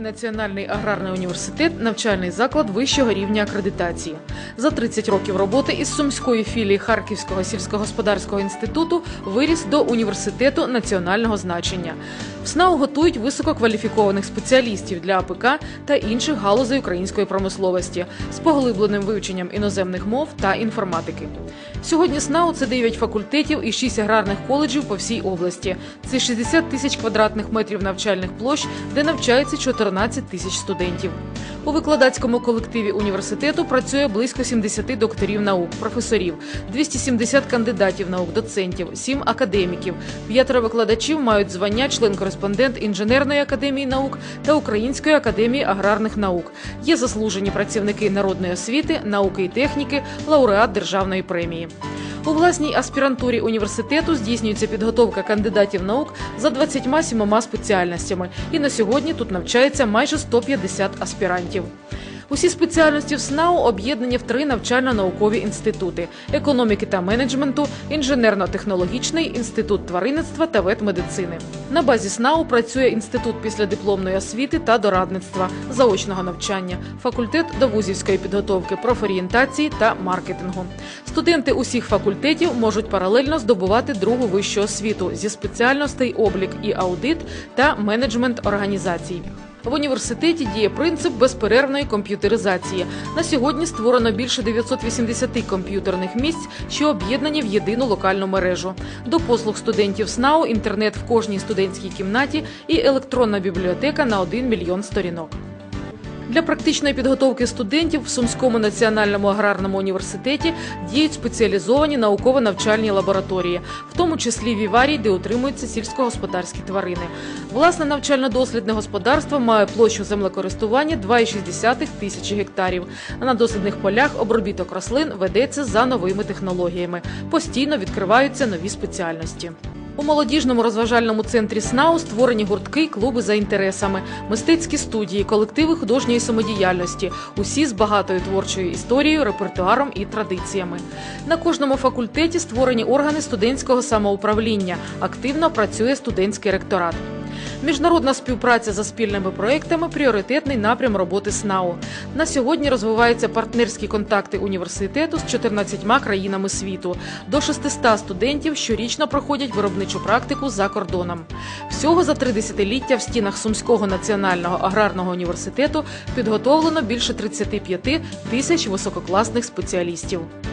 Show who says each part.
Speaker 1: національний аграрний університет – навчальний заклад вищого рівня акредитації. За 30 років роботи із сумської філії Харківського сільськогосподарського інституту виріс до університету національного значення. В СНАУ готують висококваліфікованих спеціалістів для АПК та інших галузей української промисловості з поглибленим вивченням іноземних мов та інформатики. Сьогодні СНАУ – це 9 факультетів і 6 аграрних коледжів по всій області. Це 60 тисяч квадратних метрів навчальних площ, де навчається 14 тисяч студентів. У викладацькому колективі університету працює близько 70 докторів наук, професорів, 270 кандидатів наук, доцентів, 7 академіків, 5 викладачів мають звання член-кореспондент Інженерної академії наук та Української академії аграрних наук. Є заслужені працівники народної освіти, науки і техніки, лауреат державної премії. У власній аспірантурі університету здійснюється підготовка кандидатів наук за 27 спеціальностями. І на сьогодні тут навчається майже 150 аспірантів. Усі спеціальності в СНАУ об'єднані в 3 навчально-наукові інститути – економіки та менеджменту, інженерно-технологічний, інститут тваринництва та ветмедицини. На базі СНАУ працює інститут післядипломної освіти та дорадництва, заочного навчання, факультет довузівської підготовки, профорієнтації та маркетингу. Студенти усіх факультетів можуть паралельно здобувати другу вищу освіту зі спеціальностей облік і аудит та менеджмент організацій. В університеті діє принцип безперервної комп'ютеризації. На сьогодні створено більше 980 комп'ютерних місць, що об'єднані в єдину локальну мережу. До послуг студентів СНАУ – інтернет в кожній студентській кімнаті і електронна бібліотека на 1 мільйон сторінок. Для практичної підготовки студентів в Сумському національному аграрному університеті діють спеціалізовані науково-навчальні лабораторії, в тому числі віварій, де утримуються сільськогосподарські тварини. Власне навчально-дослідне господарство має площу землекористування 2,6 тисячі гектарів. На дослідних полях обробіток рослин ведеться за новими технологіями. Постійно відкриваються нові спеціальності. У молодіжному розважальному центрі СНАУ створені гуртки, клуби за інтересами, мистецькі студії, колективи художньої самодіяльності, усі з багатою творчою історією, репертуаром і традиціями. На кожному факультеті створені органи студентського самоуправління, активно працює студентський ректорат. Міжнародна співпраця за спільними проєктами – пріоритетний напрям роботи СНАУ. На сьогодні розвиваються партнерські контакти університету з 14 країнами світу. До 600 студентів щорічно проходять виробничу практику за кордоном. Всього за 3 десятиліття в стінах Сумського національного аграрного університету підготовлено більше 35 тисяч висококласних спеціалістів.